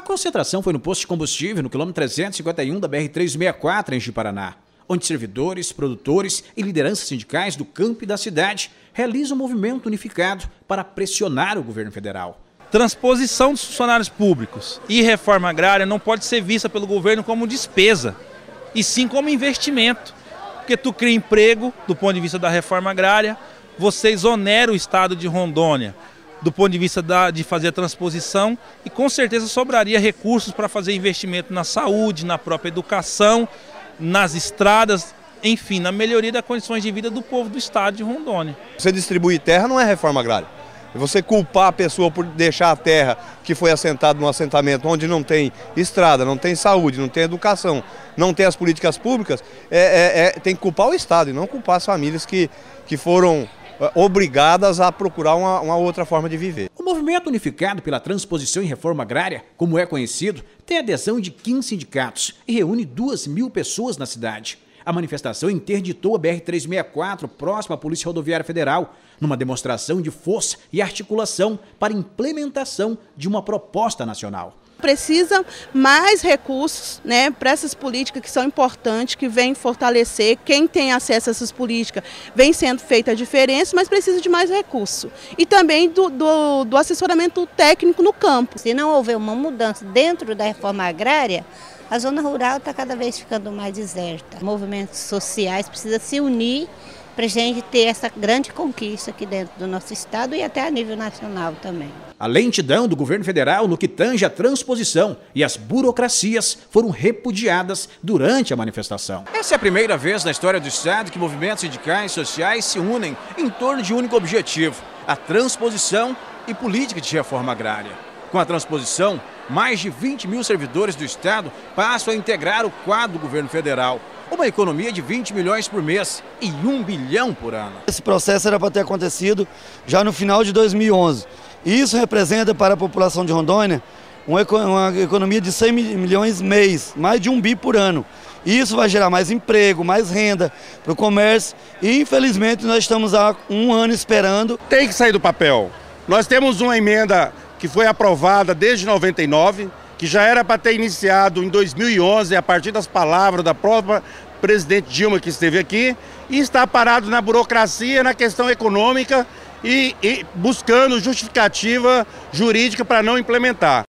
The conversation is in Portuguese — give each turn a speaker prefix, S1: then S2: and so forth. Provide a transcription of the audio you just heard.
S1: concentração foi no posto de combustível no quilômetro 351 da BR-364 em Ji-Paraná, onde servidores, produtores e lideranças sindicais do campo e da cidade realizam um movimento unificado para pressionar o governo federal.
S2: Transposição dos funcionários públicos e reforma agrária não pode ser vista pelo governo como despesa, e sim como investimento, porque tu cria emprego do ponto de vista da reforma agrária, você exonera o estado de Rondônia do ponto de vista de fazer a transposição e com certeza sobraria recursos para fazer investimento na saúde, na própria educação, nas estradas, enfim, na melhoria das condições de vida do povo do estado de Rondônia.
S3: Você distribuir terra não é reforma agrária. Você culpar a pessoa por deixar a terra que foi assentada num assentamento onde não tem estrada, não tem saúde, não tem educação, não tem as políticas públicas, tem que culpar o Estado e não culpar as famílias que foram obrigadas a procurar uma outra forma de viver.
S1: O movimento unificado pela transposição e reforma agrária, como é conhecido, tem adesão de 15 sindicatos e reúne 2.000 pessoas na cidade. A manifestação interditou a BR-364 próxima à Polícia Rodoviária Federal, numa demonstração de força e articulação para a implementação de uma proposta nacional.
S4: Precisa mais recursos, né, para essas políticas que são importantes, que vêm fortalecer. Quem tem acesso a essas políticas vem sendo feita a diferença, mas precisa de mais recursos. E também do assessoramento técnico no campo.
S5: Se não houver uma mudança dentro da reforma agrária, a zona rural está cada vez ficando mais deserta. Movimentos sociais precisam se unir para a gente ter essa grande conquista aqui dentro do nosso estado e até a nível nacional também.
S1: A lentidão do governo federal no que tange a transposição e as burocracias foram repudiadas durante a manifestação. Essa é a primeira vez na história do estado que movimentos sindicais e sociais se unem em torno de um único objetivo: a transposição e política de reforma agrária. Com a transposição, mais de 20.000 servidores do estado passam a integrar o quadro do governo federal. Uma economia de 20 milhões por mês e 1 bilhão por ano.
S6: Esse processo era para ter acontecido já no final de 2011. E isso representa para a população de Rondônia uma economia de 100 milhões mês, mais de 1 bi por ano. E isso vai gerar mais emprego, mais renda para o comércio e infelizmente nós estamos há 1 ano esperando.
S7: Tem que sair do papel. Nós temos uma emenda que foi aprovada desde 99, que já era para ter iniciado em 2011, a partir das palavras da própria presidente Dilma que esteve aqui, e está parado na burocracia, na questão econômica e buscando justificativa jurídica para não implementar.